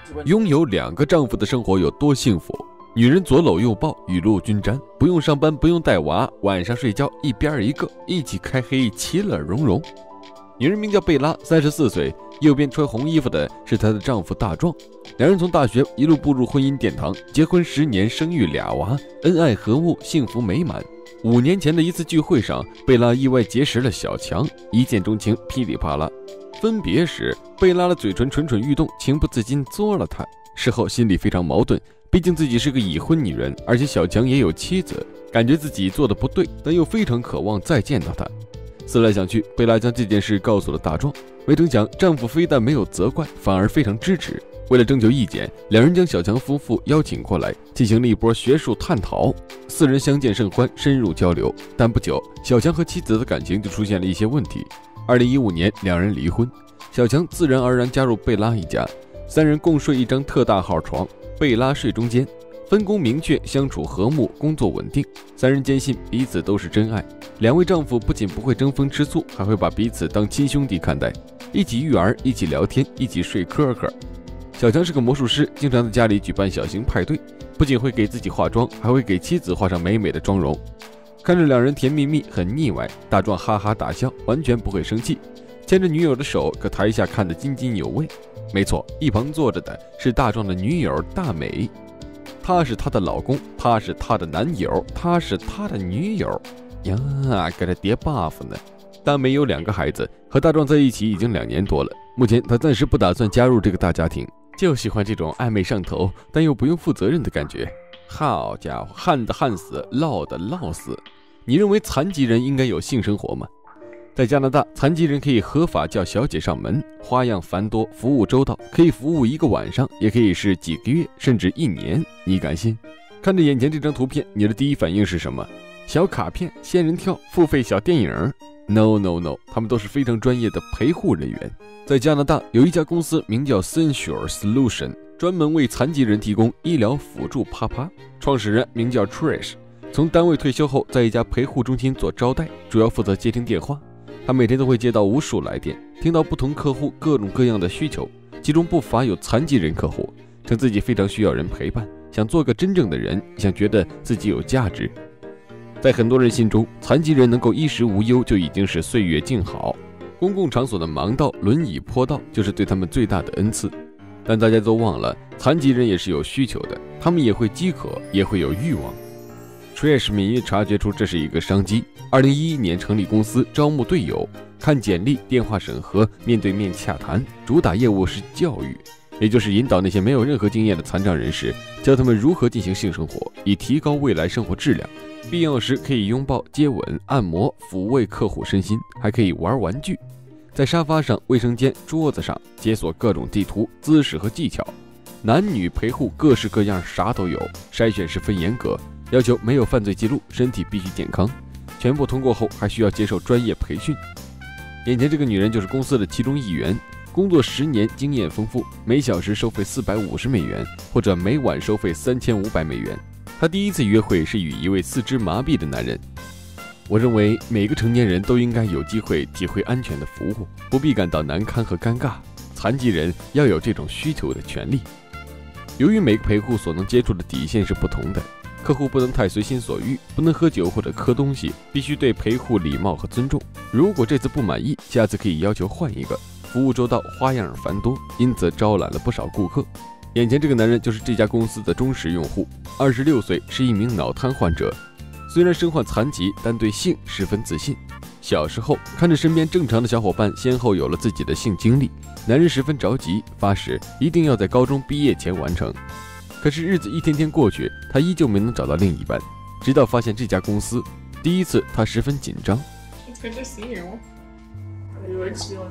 拥有2个丈夫的生活有多幸福？女人左搂右抱，雨露均沾，不用上班，不用带娃，晚上睡觉一边一个，一起开黑，其乐融融。女人名叫贝拉，34岁，右边穿红衣服的是她的丈夫大壮。两人从大学一路步入婚姻殿堂，结婚10年，生育2娃，恩爱和睦，幸福美满。5年前的一次聚会上，贝拉意外结识了小强，一见钟情，噼里啪啦。分别时，贝拉的嘴唇蠢蠢欲动，情不自禁作了他。事后心里非常矛盾，毕竟自己是个已婚女人，而且小强也有妻子，感觉自己做的不对，但又非常渴望再见到他。思来想去，贝拉将这件事告诉了大壮，没成想丈夫非但没有责怪，反而非常支持。为了征求意见，两人将小强夫妇邀请过来，进行了一波学术探讨。4人相见甚欢，深入交流。但不久，小强和妻子的感情就出现了一些问题。2015年，两人离婚，小强自然而然加入贝拉一家，3人共睡一张特大号床，贝拉睡中间，分工明确，相处和睦，工作稳定。3人坚信彼此都是真爱。2位丈夫不仅不会争风吃醋，还会把彼此当亲兄弟看待，一起育儿，一起聊天，一起睡科科。小强是个魔术师，经常在家里举办小型派对，不仅会给自己化妆，还会给妻子画上美美的妆容。看着两人甜蜜蜜，很腻歪，大壮哈哈大笑，完全不会生气，牵着女友的手，可台下看得津津有味。没错，一旁坐着的是大壮的女友大美，他是他的老公，他是他的男友，他是他的女友呀，给他叠 buff 呢。大美有2个孩子，和大壮在一起已经2年多了，目前他暂时不打算加入这个大家庭，就喜欢这种暧昧上头但又不用负责任的感觉。好家伙，旱的旱死，涝的涝死。你认为残疾人应该有性生活吗？在加拿大，残疾人可以合法叫小姐上门，花样繁多，服务周到，可以服务1个晚上，也可以是几个月，甚至1年，你敢信？看着眼前这张图片，你的第一反应是什么？小卡片、仙人跳、付费小电影？No， 他们都是非常专业的陪护人员。在加拿大有一家公司名叫 Sensure Solution， 专门为残疾人提供医疗辅助啪啪。创始人名叫 Trish， 从单位退休后在一家陪护中心做招待，主要负责接听电话。他每天都会接到无数来电，听到不同客户各种各样的需求，其中不乏有残疾人客户，称自己非常需要人陪伴，想做个真正的人，想觉得自己有价值。在很多人心中，残疾人能够衣食无忧就已经是岁月静好，公共场所的盲道、轮椅坡道就是对他们最大的恩赐。但大家都忘了，残疾人也是有需求的，他们也会饥渴，也会有欲望。Trish 敏锐察觉出这是一个商机，2011年成立公司，招募队友，看简历、电话审核、面对面洽谈，主打业务是教育，也就是引导那些没有任何经验的残障人士，教他们如何进行性生活，以提高未来生活质量。必要时可以拥抱、接吻、按摩、抚慰客户身心，还可以玩玩具，在沙发上、卫生间、桌子上解锁各种地图、姿势和技巧。男女陪护各式各样，啥都有，筛选十分严格，要求没有犯罪记录，身体必须健康。全部通过后还需要接受专业培训。眼前这个女人就是公司的其中1员，工作10年，经验丰富，每小时收费450美元，或者每晚收费3500美元。她第一次约会是与一位4肢麻痹的男人。我认为每个成年人都应该有机会体会安全的服务，不必感到难堪和尴尬。残疾人要有这种需求的权利。由于每个陪护所能接触的底线是不同的，客户不能太随心所欲，不能喝酒或者磕东西，必须对陪护礼貌和尊重。如果这次不满意，下次可以要求换一个。服务周到，花样繁多，因此招揽了不少顾客。眼前这个男人就是这家公司的忠实用户，26岁，是一名脑瘫患者。虽然身患残疾，但对性十分自信。小时候看着身边正常的小伙伴先后有了自己的性经历，男人十分着急，发誓一定要在高中毕业前完成。可是日子一天天过去，他依旧没能找到另一半。直到发现这家公司，第一次他十分紧张。 It's good to see you. What are you doing?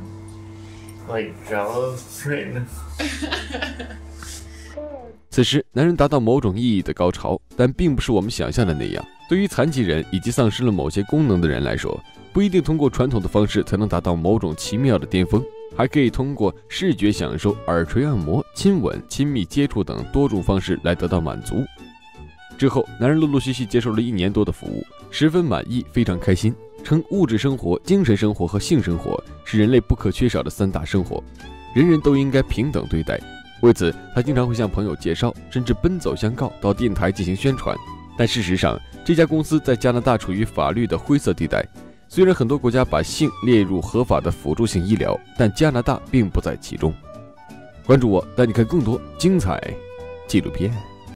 Like Jello straight. 此时，男人达到某种意义的高潮，但并不是我们想象的那样。对于残疾人以及丧失了某些功能的人来说，不一定通过传统的方式才能达到某种奇妙的巅峰，还可以通过视觉享受、耳垂按摩、亲吻、亲密接触等多种方式来得到满足。之后，男人陆陆续续接受了1年多的服务，十分满意，非常开心，称物质生活、精神生活和性生活是人类不可缺少的3大生活，人人都应该平等对待。 为此，他经常会向朋友介绍，甚至奔走相告，到电台进行宣传。但事实上，这家公司在加拿大处于法律的灰色地带。虽然很多国家把性列入合法的辅助性医疗，但加拿大并不在其中。关注我，带你看更多精彩纪录片。